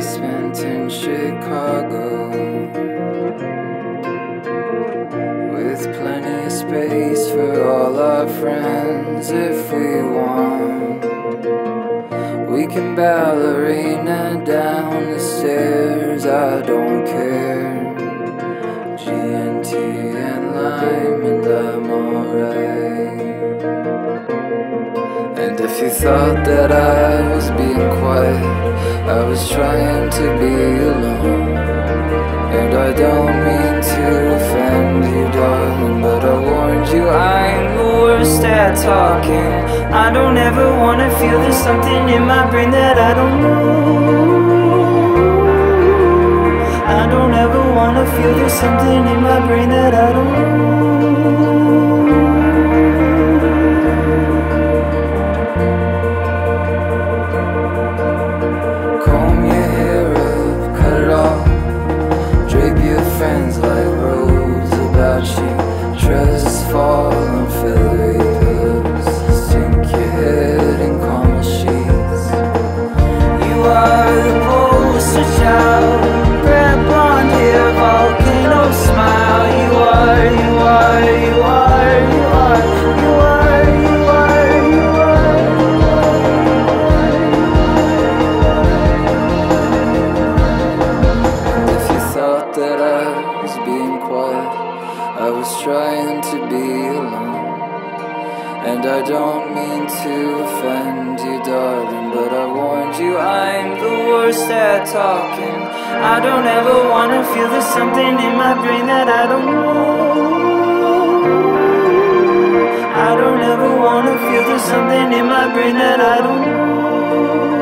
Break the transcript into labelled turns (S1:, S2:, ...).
S1: basement in Chicago, with plenty of space for all our friends if we want. We can ballerina down the stairs, I don't care. GNT and lime and I'm alright. And if you thought that I was being quiet, I was trying to be alone. And I don't mean to offend you, darling, but I warned you I'm the worst at talking. I don't ever wanna feel there's something in my brain that I don't know. I don't ever wanna feel there's something in my brain that I don't know. Comb your hair up, cut it off, drape your friends like robes about you. Tresses fall on feathery pillows, sink your head in caramel sheets. You are the poster child, red blonde hair, volcano smile. You are, you are, you are, you are, you are, you are, you are. And if you thought that I was being quiet, I was trying to be alone. And I don't mean to offend you, darling, but I warned you I'm the worst at talking. I don't ever wanna feel there's something in my brain that I don't know. I don't ever wanna feel there's something in my brain that I don't know.